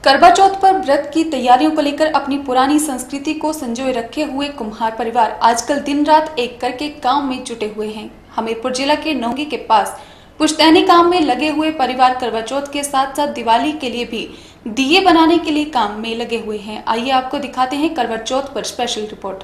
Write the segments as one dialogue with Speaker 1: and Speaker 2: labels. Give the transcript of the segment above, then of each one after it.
Speaker 1: करवा चौथ पर व्रत की तैयारियों को लेकर अपनी पुरानी संस्कृति को संजोए रखे हुए कुम्हार परिवार आजकल दिन रात एक करके काम में जुटे हुए हैं। हमीरपुर जिला के नौंगी के पास पुश्तैनी काम में लगे हुए परिवार करवा चौथ के साथ साथ दिवाली के लिए भी दिए बनाने के लिए काम में लगे हुए हैं। आइए आपको दिखाते हैं करवा चौथ पर स्पेशल रिपोर्ट।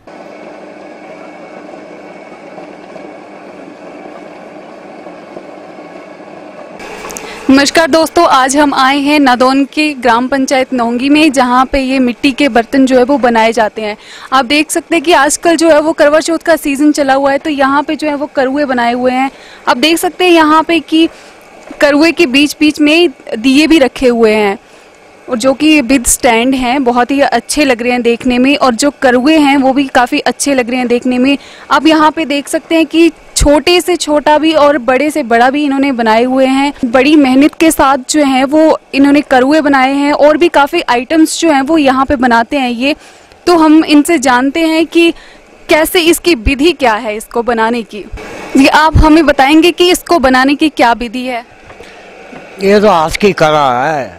Speaker 1: नमस्कार दोस्तों, आज हम आए हैं नादौन की ग्राम पंचायत नौंगी में, जहां पे ये मिट्टी के बर्तन जो है वो बनाए जाते हैं। आप देख सकते हैं कि आजकल जो है वो करवा चौथ का सीजन चला हुआ है, तो यहाँ पे जो है वो करुए बनाए हुए हैं। आप देख सकते हैं यहाँ पे कि करुए के बीच बीच में दिए भी रखे हुए हैं और जो कि विद स्टैंड हैं, बहुत ही अच्छे लग रहे हैं देखने में। और जो करुए हैं वो भी काफ़ी अच्छे लग रहे हैं देखने में। आप यहाँ पे देख सकते हैं कि छोटे से छोटा भी और बड़े से बड़ा भी इन्होंने बनाए हुए हैं। बड़ी मेहनत के साथ जो है वो इन्होंने करुए बनाए हैं और भी काफ़ी आइटम्स जो हैं वो यहाँ पे बनाते हैं ये। तो हम इनसे जानते हैं कि कैसे इसकी विधि क्या है इसको बनाने की। जी, आप हमें बताएंगे कि इसको बनाने की क्या विधि है?
Speaker 2: ये तो आज की कला है,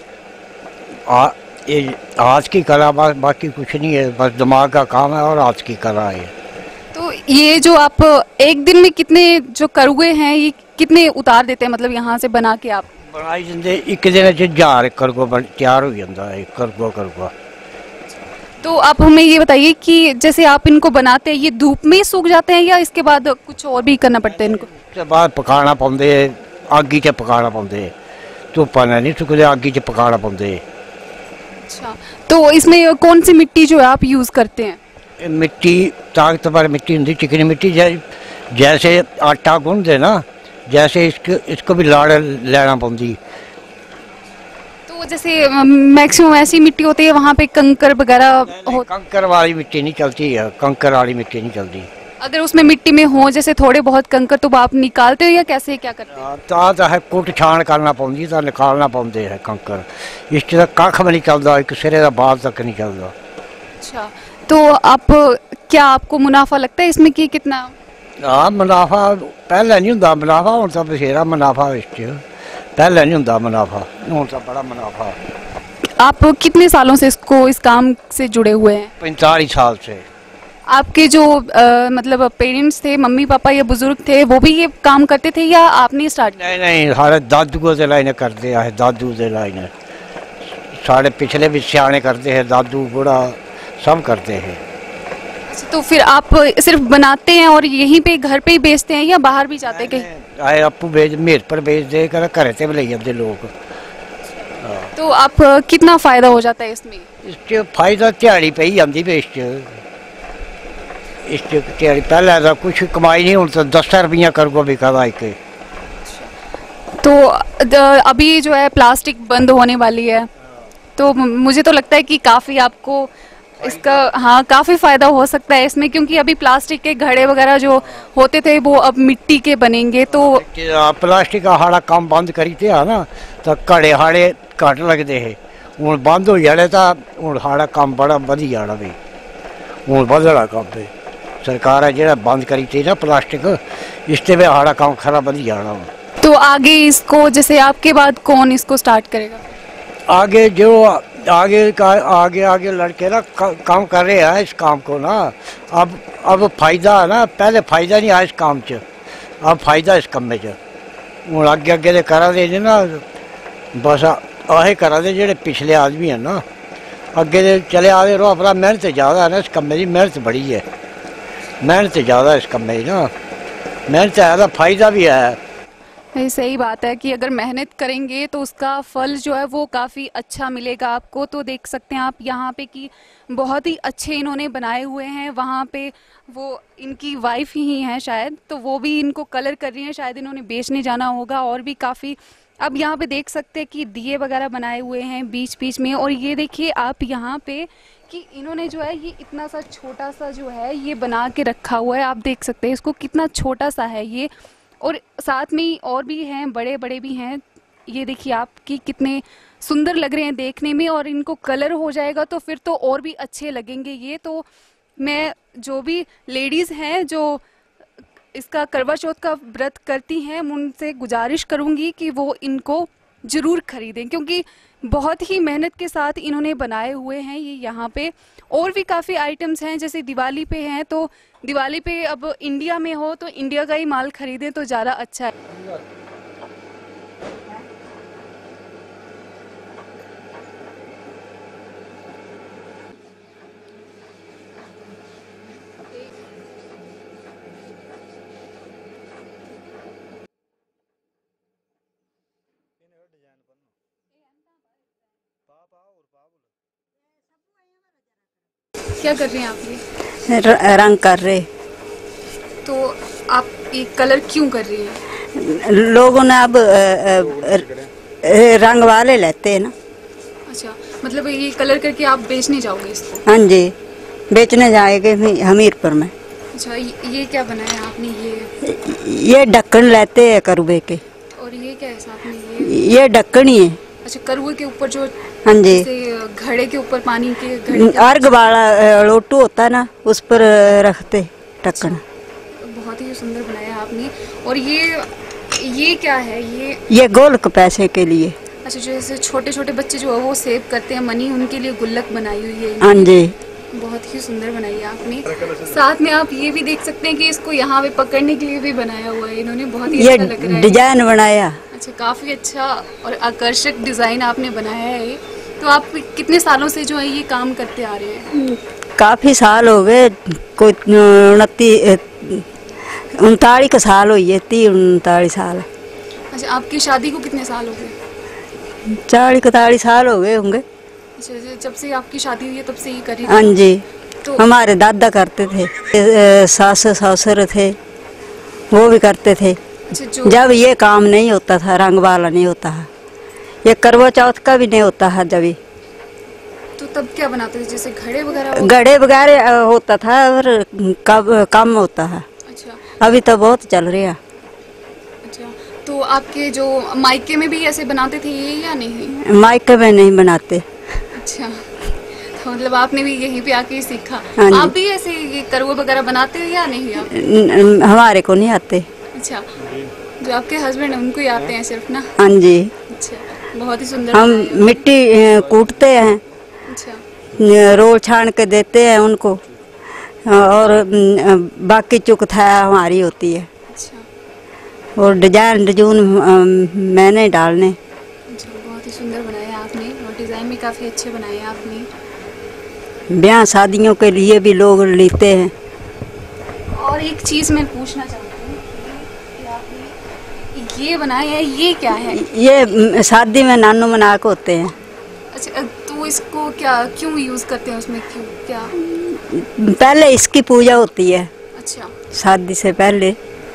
Speaker 2: ये आज की कला, बाकी कुछ नहीं है, बस दिमाग का काम है और आज की कला है।
Speaker 1: तो ये जो आप एक दिन में कितने जो करुए हैं ये कितने उतार देते हैं, मतलब यहाँ से बना के आप?
Speaker 2: बनाई जाते एक दिन 1000 करुआ तैयार हो जाता है, करुआ।
Speaker 1: तो आप हमें ये बताइए कि जैसे आप इनको बनाते हैं, ये धूप में सूख जाते हैं या इसके बाद कुछ और भी करना पड़ता है इनको?
Speaker 2: उसके बाद पकाना पाते, आगी च पकाना पाते, धुप्पा नहीं सुखते, आगी च पकाना पाते।
Speaker 1: अच्छा, तो इसमें कौन सी मिट्टी जो है आप यूज़ करते हैं?
Speaker 2: मिट्टी ताकतवर मिट्टी होती, चिकनी मिट्टी, जैसे आटा गूंदते ना, जैसे इसको भी लाड़ लेना पड़ती।
Speaker 1: तो जैसे मैक्सिमम ऐसी मिट्टी होती है वहाँ पे कंकर वगैरह
Speaker 2: कंकर वाली मिट्टी नहीं चलती है, कंकर वाली मिट्टी नहीं चलती।
Speaker 1: अगर उसमें मिट्टी में हो जैसे थोड़े बहुत कंकर, तो आप निकालते हो या कैसे क्या करते हो?
Speaker 2: तो है कुट छान करना पौंदी, तो निकालना पौंदे है कंकर। इस कख भी नहीं चलता, एक सिरे का बाल तक नहीं चलता।
Speaker 1: अच्छा, तो आप क्या आपको मुनाफा लगता है इसमें कि कितना?
Speaker 2: हाँ, मुनाफा पहले नहीं होंगे, मुनाफा हूँ तो बथेरा मुनाफा, इस पहले नहीं होंगे मुनाफा, हूँ तो बड़ा मुनाफा।
Speaker 1: आप कितने सालों से इस काम से जुड़े हुए हैं?
Speaker 2: 45 साल से।
Speaker 1: आपके जो मतलब पेरेंट्स थे, मम्मी पापा या बुजुर्ग थे, वो भी ये काम करते थे या आपने स्टार्ट?
Speaker 2: नहीं, हमारे दादू को लाइन करते हैं, दादू से लाइन साढ़े पिछले भी सियाने करते हैं, दादू बूढ़ा सब करते हैं।
Speaker 1: तो फिर आप सिर्फ बनाते हैं और यहीं पे घर पे ही बेचते हैं या बाहर भी जाते हैं कहीं?
Speaker 2: आए आपू बेच, मेरे पर बेच दे कर, घर से भी ले जाते लोग।
Speaker 1: तो आप कितना फायदा हो जाता है इसमें?
Speaker 2: इसके फायदा दिहाड़ी पे ही जाती पे, इस दिहाड़ी पहले तो कुछ कमाई नहीं, हूँ तो 10 रुपया करुआ बिका एक।
Speaker 1: तो अभी जो है प्लास्टिक बंद होने वाली है, तो मुझे तो लगता है कि काफ़ी आपको इसका हाँ काफ़ी फ़ायदा हो सकता है इसमें, क्योंकि अभी प्लास्टिक के घड़े वगैरह जो होते थे वो अब मिट्टी के बनेंगे। तो
Speaker 2: प्लास्टिक का हाड़ा काम बंद करी थे ना, तो घड़े हाड़े घट लगते हैं, हूँ बंद हो जाने, तो हूँ हाड़ा काम बड़ा वधी जाना भी, हूँ बदला काम पे सरकार है जो बंद करी थी ना प्लास्टिक, इससे भी हाड़ा काम खरा वधी जाना।
Speaker 1: तो आगे इसको जैसे आपके बाद कौन इसको स्टार्ट करेगा?
Speaker 2: आगे जो आगे लड़के ना काम कर रहे हैं इस काम को ना। अब फायदा है ना, पहले फायदा नहीं आया इस काम च, अब फायदा इस काम में हूँ अगे करा दे ना, बस आए करा दे जेडे पिछले आदमी है ना, अगे चले आ रहे रहो। अपना मेहनत ज़्यादा है ना इस कम्मे की, मेहनत बड़ी है, मेहनत ज़्यादा है इस कम्मे की ना, मेहनत है तो फायदा भी है।
Speaker 1: ये सही बात है कि अगर मेहनत करेंगे तो उसका फल जो है वो काफ़ी अच्छा मिलेगा आपको। तो देख सकते हैं आप यहाँ पे कि बहुत ही अच्छे इन्होंने बनाए हुए हैं। वहाँ पे वो इनकी वाइफ ही हैं शायद, तो वो भी इनको कलर कर रही हैं, शायद इन्होंने बेचने जाना होगा। और भी काफ़ी अब यहाँ पे देख सकते हैं कि दिए वगैरह बनाए हुए हैं बीच बीच में। और ये देखिए आप यहाँ पे कि इन्होंने जो है ये इतना सा छोटा सा जो है ये बना के रखा हुआ है। आप देख सकते हैं इसको कितना छोटा सा है ये, और साथ में और भी हैं, बड़े बड़े भी हैं। ये देखिए आप कि कितने सुंदर लग रहे हैं देखने में, और इनको कलर हो जाएगा तो फिर तो और भी अच्छे लगेंगे ये। तो मैं जो भी लेडीज़ हैं जो इसका करवा चौथ का व्रत करती हैं, उनसे गुजारिश करूंगी कि वो इनको ज़रूर खरीदें, क्योंकि बहुत ही मेहनत के साथ इन्होंने बनाए हुए हैं ये यहाँ पे। और भी काफ़ी आइटम्स हैं, जैसे दिवाली पे हैं, तो दिवाली पे अब इंडिया में हो तो इंडिया का ही माल खरीदें तो ज़्यादा अच्छा है। क्या कर रहे हैं आप ये?
Speaker 3: रंग कर रहे।
Speaker 1: तो आप ये कलर क्यों कर रही हैं?
Speaker 3: लोगों ने अब रंग वाले लेते हैं ना।
Speaker 1: अच्छा, मतलब ये कलर करके आप बेचने जाओगे इसको?
Speaker 3: हाँ जी, बेचने जाएंगे हमीरपुर में।
Speaker 1: अच्छा, ये क्या बनाया आपने?
Speaker 3: ये ढक्कन लेते हैं करुए के।
Speaker 1: और ये क्या है साथ में?
Speaker 3: ये ढक्कन ही है।
Speaker 1: अच्छा, करुए के ऊपर जो,
Speaker 3: हाँ जी,
Speaker 1: घड़े के ऊपर पानी के घड़े के
Speaker 3: अर्घ वाला लोटू होता है ना, उस पर रखते ढक्कन।
Speaker 1: बहुत ही सुंदर बनाया आपने। और ये क्या है?
Speaker 3: ये गोल्क पैसे के लिए।
Speaker 1: अच्छा, जैसे छोटे छोटे बच्चे जो है वो सेव करते हैं मनी, उनके लिए गुल्लक बनाई हुई है।
Speaker 3: हाँ जी,
Speaker 1: बहुत ही सुंदर बनाई है आपने। साथ में आप ये भी देख सकते हैं कि इसको यहाँ पे पकड़ने के लिए भी बनाया हुआ है इन्होंने, बहुत ही अच्छा लग रहा है।
Speaker 3: डिजाइन बनाया।
Speaker 1: अच्छा, काफी अच्छा और आकर्षक डिजाइन आपने बनाया है ये। तो आप कितने सालों से जो है ये काम करते आ रहे हैं?
Speaker 3: काफी साल हो गए, कोई 39 का साल हो गए, 39 साल।
Speaker 1: अच्छा, आपकी शादी को कितने साल हो गए?
Speaker 3: 40-41 साल हो गए होंगे।
Speaker 1: अच्छा, जब से आपकी शादी हुई है तब से ही करी?
Speaker 3: हाँ जी,
Speaker 1: तो
Speaker 3: हमारे दादा करते थे, सास ससुर थे, वो भी करते थे।
Speaker 1: अच्छा,
Speaker 3: जब ये काम नहीं होता था, रंग वाला नहीं होता है, ये करवा चौथ का भी नहीं होता है जब,
Speaker 1: तो तब क्या बनाते थे? जैसे घड़े वगैरह?
Speaker 3: गड़े वगैरह होता था और कम होता है।
Speaker 1: अच्छा,
Speaker 3: अभी तो बहुत चल रहा।
Speaker 1: अच्छा, तो आपके जो मायके में भी ऐसे बनाते थे ये या नहीं?
Speaker 3: मायके में नहीं बनाते।
Speaker 1: अच्छा, तो मतलब आपने भी यहीं पे आके ही सीखा?
Speaker 3: हाँ जी।
Speaker 1: आप भी ऐसे ये करुआ वगैरह बनाते हो या नहीं आप?
Speaker 3: हमारे को नहीं आते।
Speaker 1: अच्छा, जो आपके हस्बैंड हैं उनको ही आते हैं सिर्फ ना?
Speaker 3: हाँ जी,
Speaker 1: अच्छा, बहुत ही सुंदर
Speaker 3: हम
Speaker 1: बनाया है।
Speaker 3: मिट्टी कूटते हैं,
Speaker 1: अच्छा,
Speaker 3: रोल छान के देते हैं उनको, और बाकी चुकथा हमारी होती है।
Speaker 1: अच्छा,
Speaker 3: और डिजाइन मैंने डालने।
Speaker 1: अच्छा, बहुत ही सुंदर बनाया आपने और डिज़ाइन भी काफ़ी अच्छे बनाए आपने।
Speaker 3: ब्याह शादियों के लिए भी लोग लेते हैं।
Speaker 1: और एक चीज़ मैं पूछना चाहती हूँ कि आपने ये बनाया है, ये क्या है?
Speaker 3: ये शादी में नानू मनाक होते हैं।
Speaker 1: अच्छा, तो इसको क्यों यूज़ करते हैं उसमें, क्यों क्या?
Speaker 3: पहले इसकी पूजा होती है
Speaker 1: अच्छा,
Speaker 3: शादी से पहले।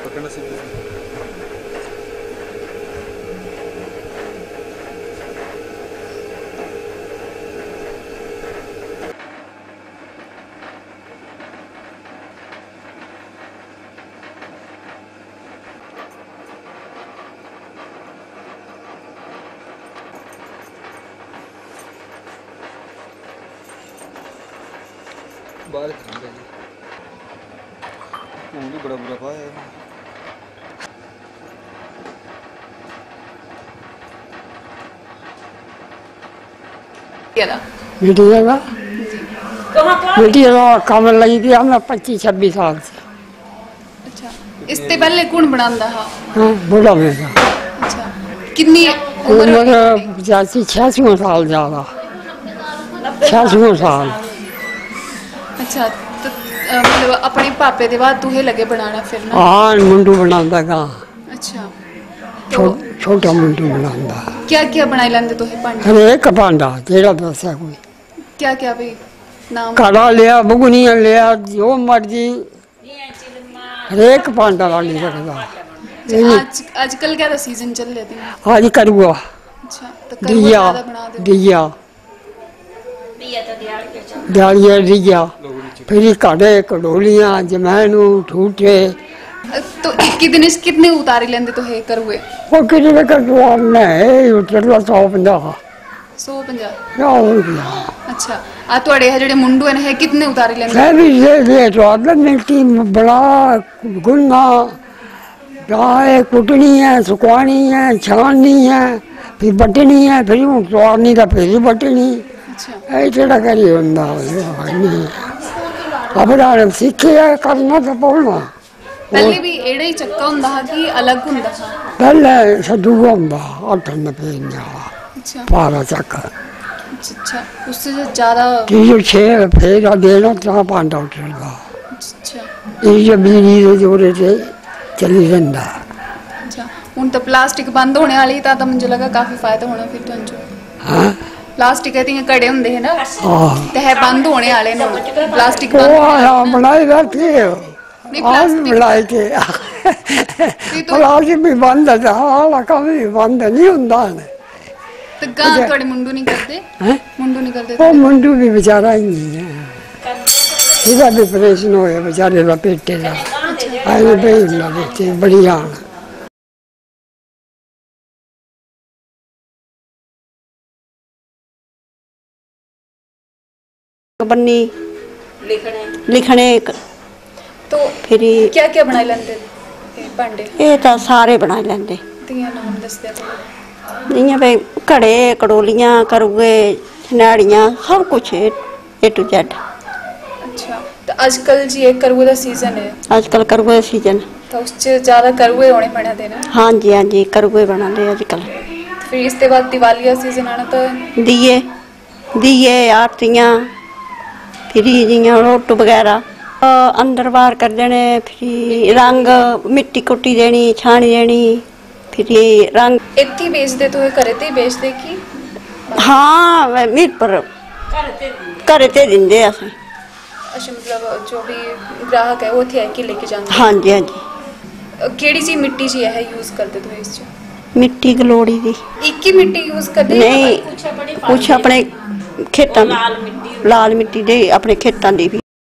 Speaker 4: बारिश बड़ा बुरा पाया है।
Speaker 5: मीडिया का काम लगी थी हमें 25-26 साल से।
Speaker 1: अच्छा, इससे पहले कौन बनाता है?
Speaker 5: हाँ, बुढ़ा मेरा
Speaker 1: अच्छा, कितनी उम्र?
Speaker 5: उम्र 86 साल ज़्यादा, 86 साल।
Speaker 1: अच्छा, तो मतलब अपने पापे के बाद तुहे लगे बनाना फिर ना?
Speaker 5: हाँ, मुंडू बनाता का।
Speaker 1: अच्छा, तो
Speaker 5: छोटा मुंडू बनाता।
Speaker 1: क्या क्या बनाई लेंदे तुहे भांडे?
Speaker 5: हर एक भांडा जेड़ा दसा कोई।
Speaker 1: क्या क्या भी नाम?
Speaker 5: कड़ा लिया, बुगनिया लिया, जो मर्जी हर एक भांडा वाली रखता।
Speaker 1: आजकल क्या सीजन चल रहे थे?
Speaker 5: आज करुआ,
Speaker 1: अच्छा, तो करुआ
Speaker 5: दिया,
Speaker 1: ज़्यादा बना दो।
Speaker 5: दिया दियालिया दिया, फिर काढ़े कड़ोलियाँ जमैन ठूठे।
Speaker 1: तो एक ही दिन कितने उतारे लेंदे तो है करुए?
Speaker 5: वो कितने कटवा नहीं चला 150।
Speaker 1: 150? अच्छा, आ तुहाडे जेडे मुंडू है कितने उतारे लेंदे?
Speaker 5: है भी ये तो आदत मिलती बड़ा गुन्ना, गाय कुटनी है, सुखवानी है, छाननी है, फिर बटनी है फिर हूँ तोड़नी तो फिर ही बटनी
Speaker 1: अच्छा
Speaker 5: ये जेड़ा करी होंदा नहीं अब रात सीखे करना तो पौना
Speaker 1: पहले भी एड़ा ही चक्का हुंदा हा कि अलग हुंदा हा
Speaker 5: पहले सदूआ होंदा 8 रुपये
Speaker 1: अच्छा
Speaker 5: पारा चक
Speaker 1: अच्छा उससे जो ज्यादा
Speaker 5: 306 फिर देना तो पांडा उठेगा
Speaker 1: अच्छा
Speaker 5: ये जो बिजली के जोरे से चली रहा
Speaker 1: अच्छा ਹੁਣ ਤਾਂ ਪਲਾਸਟਿਕ ਬੰਦ ਹੋਣੇ ਵਾਲੀ ਤਾਂ ਮੈਨੂੰ ਲੱਗਾ ਕਾਫੀ ਫਾਇਦਾ ਹੋਣਾ ਫਿਰ ਤੁਹਾਨੂੰ ਜੋ
Speaker 5: हाँ
Speaker 1: ਪਲਾਸਟਿਕ ਦੇ ਘੜੇ ਹੁੰਦੇ ਹੈ ਨਾ
Speaker 5: हाँ
Speaker 1: ਤੇ ਹੈ ਬੰਦ ਹੋਣੇ ਵਾਲੇ ਨੇ ਪਲਾਸਟਿਕ
Speaker 5: वो
Speaker 1: ਬੰਦ
Speaker 5: आया बनाई बैठे
Speaker 1: नहीं,
Speaker 5: आज
Speaker 1: प्लास्टिक-
Speaker 5: बनाई थे
Speaker 1: तो-
Speaker 5: प्लास्टिक भी बंद है हाल कभी भी बंद नहीं होता है
Speaker 1: ਤੇ ਗਾਂ ਤੁਹਾਡੇ ਮੁੰਡੂ ਨਹੀਂ ਕਰਦੇ
Speaker 5: हैं?
Speaker 1: ਮੁੰਡੂ ਨਹੀਂ ਕਰਦੇ
Speaker 5: वो मुंडू भी बेचारा ही नहीं है इसका भी ऑपरेशन होया बेचारे का पेटे का आए भाई बेटे बढ़िया
Speaker 3: बन्नी लिखने
Speaker 1: तो
Speaker 3: फिर
Speaker 1: क्या क्या बनाई लेंदे ਇਹ ਭਾਂਡੇ
Speaker 3: ये तो सारे बना लेंदे
Speaker 1: ਦੀਆਂ ਨਾਮ ਦੱਸਦੇ ਥੋੜੇ
Speaker 3: इयां भाई घड़े कड़ोलियां करुए छनाड़ियां सब कुछ ए टू जेड
Speaker 1: ਅੱਛਾ ਤੇ ਅੱਜ ਕੱਲ ਜੀ ਇਹ ਕਰੂਏ ਦਾ ਸੀਜ਼ਨ ਹੈ
Speaker 3: आजकल करुए सीजन
Speaker 1: ਤਾਂ ਉਸ ਚ ਜ਼ਿਆਦਾ ਕਰੂਏ ਹੋਣੇ ਪੈਣਾ ਦੇਣਾ
Speaker 3: हाँ जी हाँ जी करुए बनाते आजकल
Speaker 1: ਫਿਰ ਇਸ ਤੋਂ ਬਾਅਦ ਦੀਵਾਲੀ ਦਾ ਸੀਜ਼ਨ ਆਣਾ ਤਾਂ
Speaker 3: दिए दिए आरतियां फिर जियां रोट वगैरह अंदर बाहर कर देने फिर रंग मिट्टी कुट्टी देनी छानी देनी फिर रंग
Speaker 1: ਇੱਥੇ ਹੀ ਵੇਚਦੇ ਤੋਂ ਘਰੇ ਤੇ ਹੀ ਵੇਚਦੇ ਕੀ
Speaker 3: हाँ मीर पर घरे ते दिंदे असें
Speaker 1: ਅੱਛਾ ਮਤਲਬ ਜੋ ਵੀ ਗ੍ਰਾਹਕ ਹੈ ਉਹ ਇੱਥੇ ਆ ਕੇ ਲੈ ਕੇ ਜਾਂਦੇ
Speaker 3: हाँ जी हाँ जी
Speaker 1: ਕਿਹੜੀ ਜੀ ਮਿੱਟੀ ਜੀ ਹੈ ਯੂਜ਼ ਕਰਦੇ ਤੋਂ ਇਸ ਚ
Speaker 3: मिट्टी गलोड़ी दी
Speaker 1: ਇੱਕ ਹੀ ਮਿੱਟੀ ਯੂਜ਼ ਕਰਦੇ
Speaker 3: नहीं कुछ अपने खेतों लाल मिट्टी दे अपने खेतों दी भी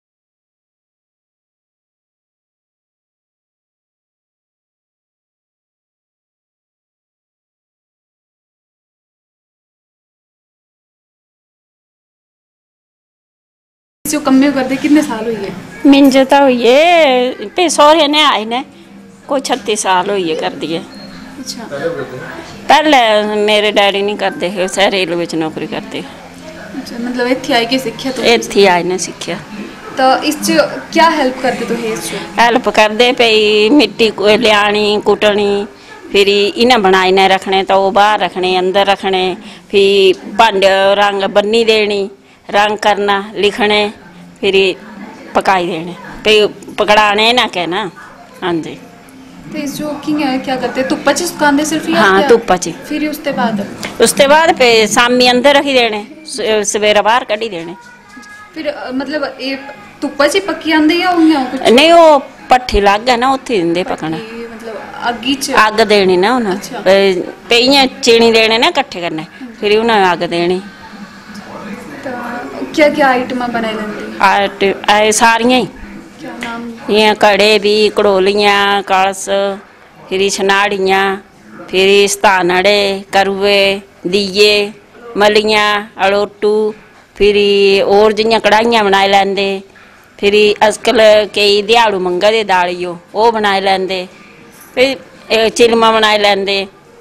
Speaker 1: जो कम्मे करते कितने साल हुई है
Speaker 4: मिंज तो हुई है पे सौरे ने आए ने कोई 36 साल हुई है कर दिए
Speaker 1: अच्छा
Speaker 4: पहले मेरे डैडी नहीं करते है सह रेलवे च नौकरी करते
Speaker 1: अच्छा मतलब इतने आए के सीखा तो
Speaker 4: इत्थे आए ने सीखिया
Speaker 1: तो इस च क्या हेल्प करते तो है इस च
Speaker 4: हेल्प करते पई मिट्टी लियानी कुटनी फिर इन्हें बनाई ने रखने तो वो बाहर रखने अंदर रखने फिर भांडे रंग बन्नी देनी रंग करना लिखने फिर पकाई देने फिर पकड़ाने ना कहना हाँ जी
Speaker 1: तो इस जो क्या करते धुप्पा च सुकांदे सिर्फ या
Speaker 4: हाँ
Speaker 1: क्या?
Speaker 4: धुप्पा च
Speaker 1: फिर उसके बाद
Speaker 4: उसके बाद पे शामी अंदर रखी देने सवेरा बाहर कढ़ी देने
Speaker 1: फिर मतलब ये धुप्पा च पक्की आंदे या उन्हें कुछ
Speaker 4: नहीं वो पट्ठी लग है ना उत्थे दिंदे पकना
Speaker 1: ये मतलब अग्गी च
Speaker 4: अग देनी ना उन्हें
Speaker 1: अच्छा।
Speaker 4: पे इयां चीनी देने ना कट्ठे करने फिर उन्हें अग देनी
Speaker 1: तो क्या क्या आइटम बनाई लेंदे
Speaker 4: आए सारियां ही
Speaker 1: क्या नाम
Speaker 4: इयां कड़े भी कड़ोलियां कलस फिर छनाड़ियां फिर स्थानड़े करुए दिए मलियां अड़ोटू फिर और जियां कढ़ाइयां बनाई लैंदे फिर अजकल कई दिहाड़ू मंगा दे दालियो वो बनाई लैंदे फिर चिलमा बनाई लैंदे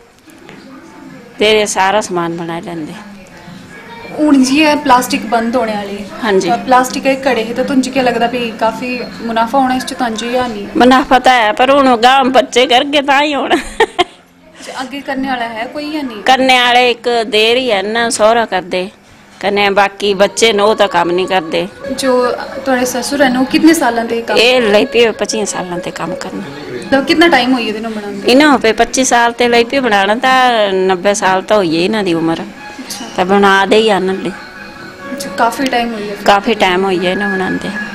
Speaker 4: तेरे सारा समान बनाई लैंदे
Speaker 1: ਹੁਣ जी है प्लास्टिक बंद होने वाली है
Speaker 4: हाँ जी।
Speaker 1: तो प्लास्टिक के कड़े है तो तुझे क्या लगता भी काफी मुनाफा होना इस तुझे या नहीं
Speaker 4: मुनाफा तो है पर हूँ गांव बच्चे करके ता ही होना
Speaker 1: आगे करने वाला है कोई या नहीं
Speaker 4: करने वाले एक देर ही है ना सौरा करते कने बाकी बच्चे नो तो काम नहीं करते
Speaker 1: जो थोड़े ससुर है वो कितने सालों तक काम
Speaker 4: ये लई पे 25 सालों ते काम करना
Speaker 1: मतलब कितना टाइम हुई है दिनों बनाने
Speaker 4: इन्हों पे 25 साल ते लई पे बनाना था 90 साल तो हुई है इन्हों दी उम्र
Speaker 1: अच्छा
Speaker 4: तो बना दे ही आने
Speaker 1: काफी टाइम हुई है
Speaker 4: काफ़ी टाइम हुई है इन्हें बनाते